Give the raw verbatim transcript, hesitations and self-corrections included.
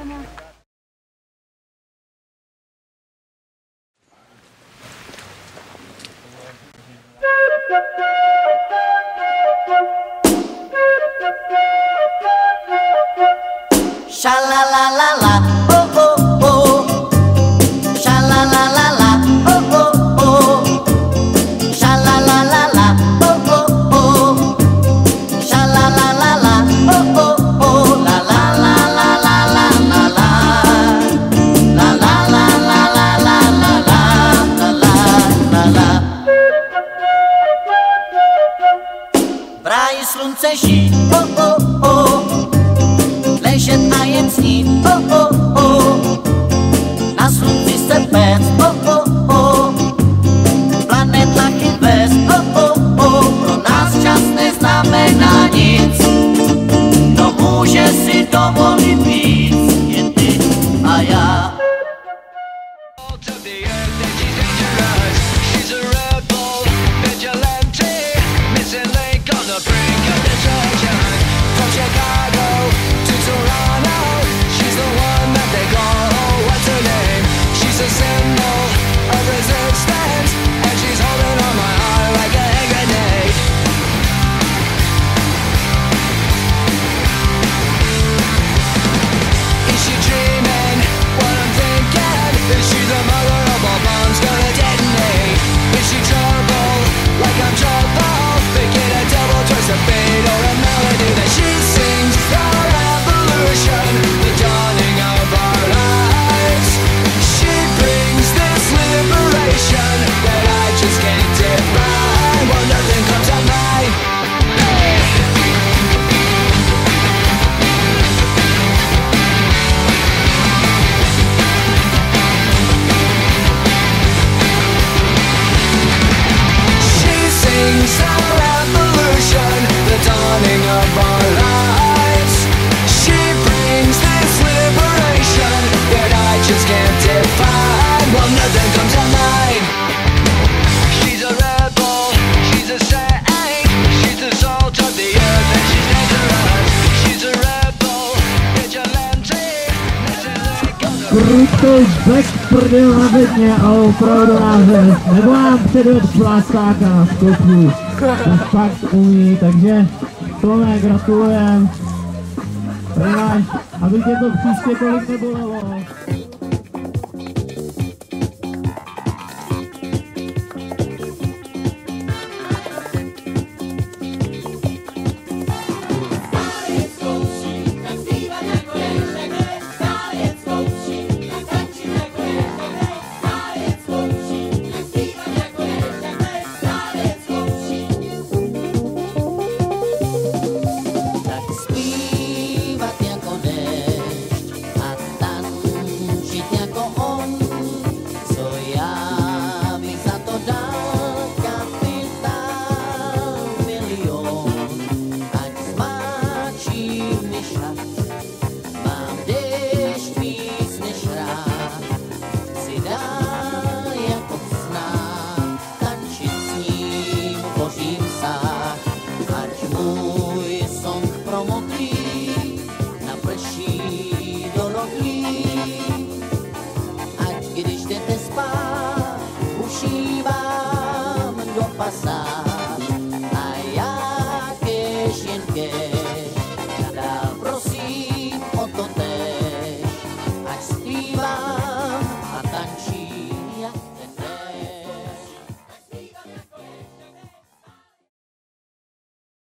Sha-la-la-la-la, oh oh oh. Sha-la-la-la-la, oh oh oh. Sha-la-la-la-la, oh oh oh. Sha-la-la-la-la, oh oh oh. La la la la la la la la. La la la la la la la la. La la la la. V ráji slunce žít, oh oh oh. Ležet a jen snít, oh oh oh. Na slunci se péct, oh oh oh. Planet taky vést, oh oh oh. Pro nás čas neznamená nic, kdo může si dovolit víc, jen ty a já. Krutoj back prdel na bedně a opravdu název. Nebo nám předved plácáka na skoku. To fakt umí, takže Tome, gratulujem. Primáš, aby tě to příště tolik nebolelo.